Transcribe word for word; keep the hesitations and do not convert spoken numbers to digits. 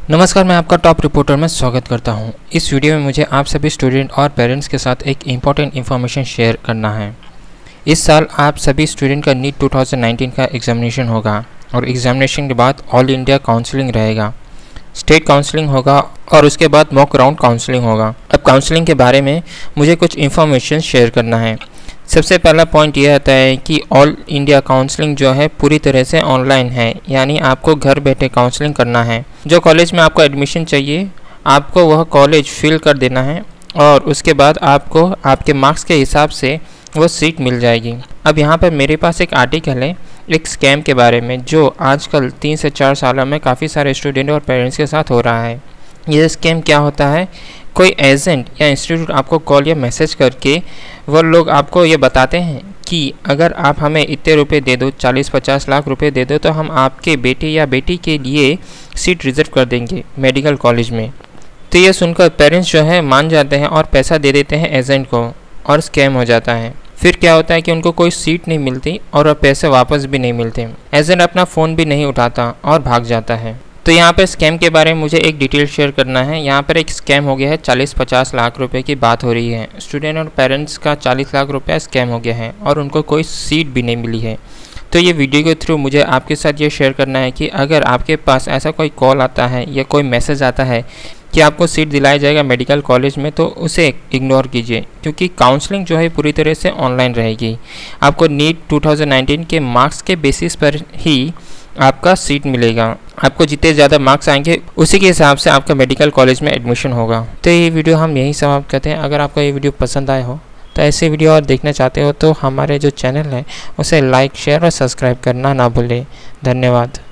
नमस्कार, मैं आपका टॉप रिपोर्टर में स्वागत करता हूं। इस वीडियो में मुझे आप सभी स्टूडेंट और पेरेंट्स के साथ एक इम्पॉर्टेंट इन्फॉर्मेशन शेयर करना है। इस साल आप सभी स्टूडेंट का नीट दो हज़ार उन्नीस का एग्जामिनेशन होगा और एग्जामिनेशन के बाद ऑल इंडिया काउंसलिंग रहेगा, स्टेट काउंसलिंग होगा और उसके बाद मॉक राउंड काउंसलिंग होगा। अब काउंसलिंग के बारे में मुझे कुछ इन्फॉर्मेशन शेयर करना है। सबसे पहला पॉइंट यह आता है कि ऑल इंडिया काउंसलिंग जो है पूरी तरह से ऑनलाइन है, यानी आपको घर बैठे काउंसलिंग करना है। जो कॉलेज में आपको एडमिशन चाहिए आपको वह कॉलेज फिल कर देना है और उसके बाद आपको आपके मार्क्स के हिसाब से वो सीट मिल जाएगी। अब यहाँ पर मेरे पास एक आर्टिकल है एक स्कैम के बारे में, जो आजकल तीन से चार सालों में काफ़ी सारे स्टूडेंट और पेरेंट्स के साथ हो रहा है। ये स्कैम क्या होता है, कोई एजेंट या इंस्टीट्यूट आपको कॉल या मैसेज करके वो लोग आपको ये बताते हैं कि अगर आप हमें इतने रुपए दे दो, चालीस पचास लाख रुपए दे दो, तो हम आपके बेटे या बेटी के लिए सीट रिजर्व कर देंगे मेडिकल कॉलेज में। तो ये सुनकर पेरेंट्स जो है मान जाते हैं और पैसा दे देते हैं एजेंट को और स्कैम हो जाता है। फिर क्या होता है कि उनको कोई सीट नहीं मिलती और पैसे वापस भी नहीं मिलते। एजेंट अपना फ़ोन भी नहीं उठाता और भाग जाता है। तो यहाँ पर स्कैम के बारे में मुझे एक डिटेल शेयर करना है। यहाँ पर एक स्कैम हो गया है, चालीस पचास लाख रुपए की बात हो रही है। स्टूडेंट और पेरेंट्स का चालीस लाख रुपया स्कैम हो गया है और उनको कोई सीट भी नहीं मिली है। तो ये वीडियो के थ्रू मुझे आपके साथ ये शेयर करना है कि अगर आपके पास ऐसा कोई कॉल आता है या कोई मैसेज आता है कि आपको सीट दिलाया जाएगा मेडिकल कॉलेज में, तो उसे इग्नोर कीजिए, क्योंकि काउंसलिंग जो है पूरी तरह से ऑनलाइन रहेगी। आपको नीट दो हज़ार उन्नीस के मार्क्स के बेसिस पर ही आपका सीट मिलेगा। आपको जितने ज़्यादा मार्क्स आएंगे उसी के हिसाब से आपका मेडिकल कॉलेज में एडमिशन होगा। तो ये वीडियो हम यहीं समाप्त करते हैं। अगर आपको ये वीडियो पसंद आए हो तो ऐसे वीडियो और देखना चाहते हो तो हमारे जो चैनल है उसे लाइक, शेयर और सब्सक्राइब करना ना भूलें। धन्यवाद।